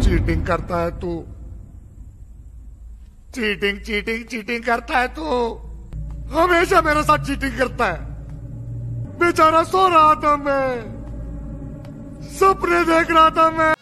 Cheating करता है तू, चीटिंग चीटिंग चीटिंग करता है तू, हमेशा मेरे साथ चीटिंग करता है। बेचारा सो रहा था, मैं सपने देख रहा था मैं।